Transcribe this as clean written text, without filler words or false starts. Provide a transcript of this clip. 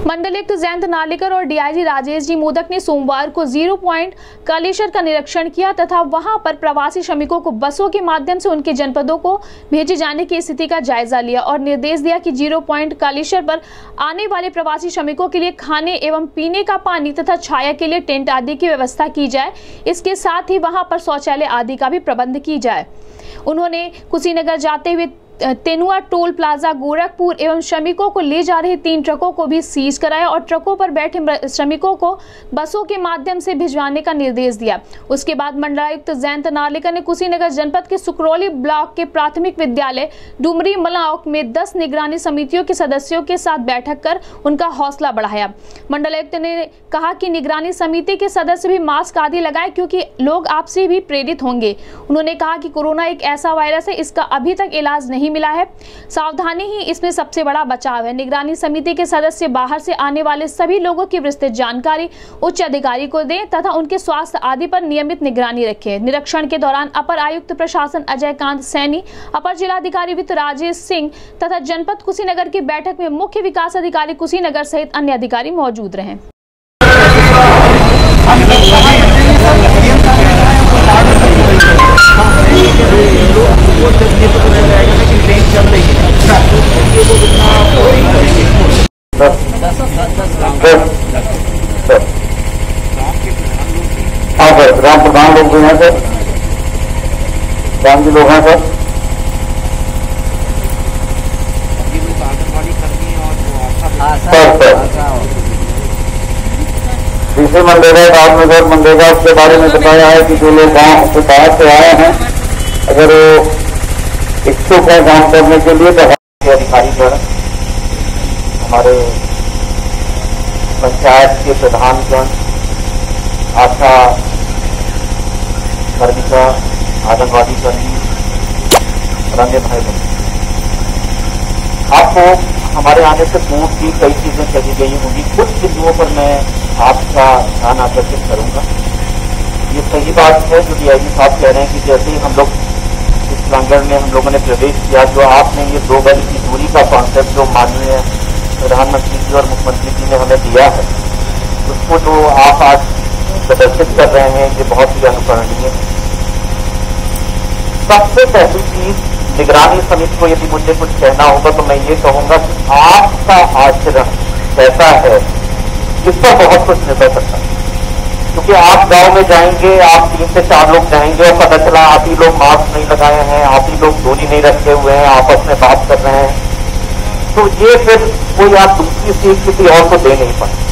मंडलायुक्त जयंत नार्लिकर और डीआईजी राजेश जी मोदक ने सोमवार को 0 पॉइंट कालेश्वर का निरीक्षण किया तथा वहां पर प्रवासी श्रमिकों को बसों के माध्यम से उनके जनपदों को भेजे जाने की स्थिति का जायजा लिया और निर्देश दिया कि 0 पॉइंट कालेश्वर पर आने वाले प्रवासी श्रमिकों के लिए खाने एवं पीने का पानी तथा छाया के लिए टेंट आदि की व्यवस्था की जाए। इसके साथ ही वहां पर शौचालय आदि का भी प्रबंध की जाए। उन्होंने कुशीनगर जाते हुए तेनुआ टोल प्लाजा गोरखपुर एवं श्रमिकों को ले जा रहे 3 ट्रकों को भी सीज कराया और ट्रकों पर बैठे श्रमिकों को बसों के माध्यम से भिजवाने का निर्देश दिया। उसके बाद मंडलायुक्त जयंत नार्लिकर ने कुशीनगर जनपद के सुकरौली ब्लॉक के प्राथमिक विद्यालय डुमरी मलाव में 10 निगरानी समितियों के सदस्यों के साथ बैठक कर उनका हौसला बढ़ाया। मंडलायुक्त ने कहा कि निगरानी समिति के सदस्य भी मास्क आदि लगाए क्योंकि लोग आपसे भी प्रेरित होंगे। उन्होंने कहा कि कोरोना एक ऐसा वायरस है, इसका अभी तक इलाज नहीं मिला है, सावधानी ही इसमें सबसे बड़ा बचाव है। निगरानी समिति के सदस्य बाहर से आने वाले सभी लोगों की विस्तृत जानकारी उच्च अधिकारी को दें तथा उनके स्वास्थ्य आदि पर नियमित निगरानी रखें। निरीक्षण के दौरान अपर आयुक्त प्रशासन अजय कांत सैनी, अपर जिलाधिकारी वित्त राजेश सिंह तथा जनपद कुशीनगर की बैठक में मुख्य विकास अधिकारी कुशीनगर सहित अन्य अधिकारी मौजूद रहे। हाँ सर, ग्राम प्रधान लोग भी हैं सर, ग्राम जी लोग हैं सर। तीसरे मनरेगा राजनगर मनरेगा के बारे में बताया है कि जो लोग गांव से बाहर से आए हैं, अगर वो इच्छुक है काम करने के लिए तो अधिकारी द्वारा हमारे पंचायत के प्रधानगण, आशा कर्मिका, आंगनबाड़ी कर्मी और अन्य भाई बहन, आपको हमारे आने से पूर्व भी कई चीजें कही गई होंगी। कुछ बिंदुओं पर मैं आपका ध्यान आकर्षित करूंगा। ये सही बात है जो डीआईजी साहब कह रहे हैं कि जैसे ही हम लोग इस प्रांगण में हम लोगों ने प्रवेश किया, जो आपने ये 2 गज की दूरी का कॉन्सेप्ट जो माननीय प्रधानमंत्री जी और मुख्यमंत्री जी ने हमें दिया है, उसको जो आप आज प्रदर्शित कर रहे हैं, ये बहुत ही अनुकरणीय है। सबसे पहली चीज, निगरानी समिति को यदि मुझे कुछ कहना होगा तो मैं ये कहूंगा कि आपका आचरण कैसा है, इस पर बहुत कुछ निर्भर करता है। क्योंकि आप गांव में जाएंगे, आप 3 से 4 लोग जाएंगे और पता चला आप ही लोग मास्क नहीं लगाए हैं, आप ही लोग दूरी नहीं रखे हुए हैं, आपस में बात कर रहे हैं, तो ये फिर कोई आप दूसरी सीख किसी और को दे नहीं पाए।